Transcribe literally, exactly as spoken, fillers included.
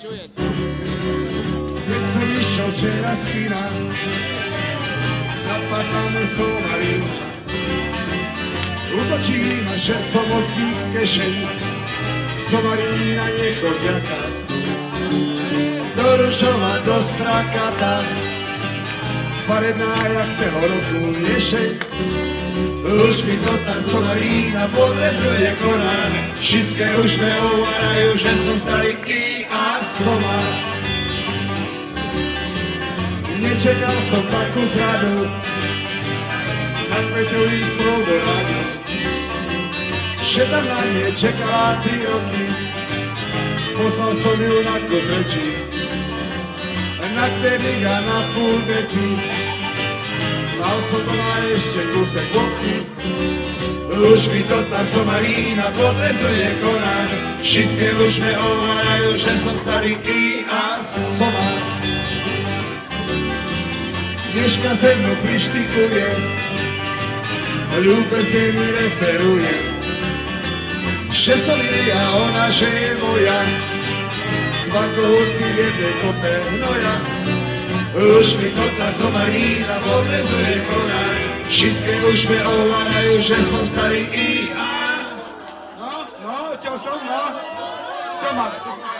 Keď som išiel včera z kina, napadla me somarina. Utočí ma šercom mozgý kešeň, somarina nechodziaka. Do Rušova, do Strakata, farebná jak toho roku ješeň. Už mi to tá somarina podrezuje konár, všetké už me uvarajú, že som starý i a somar. Nečekal som takú zradu, na kveťový strop do ráďu. Že tam na mne čekala tri roky, poslal som ju na kozrečí, na kvedik a na púl deci. Mal som doma ešte kúsek vodky, už mi to tá somarina podrezuje konár, všetké už me ovarajú, že som starý i a somar. Dneška se mnou prištikuje, ľúbezne mi referuje, že som jej a ona, že je moja, dva kohútky v jednej kope hnoja. Už mi to tá somarina podrezuje konár, všetké už me ovarajú, že som starý i a... No, no, čo som, no? Somar.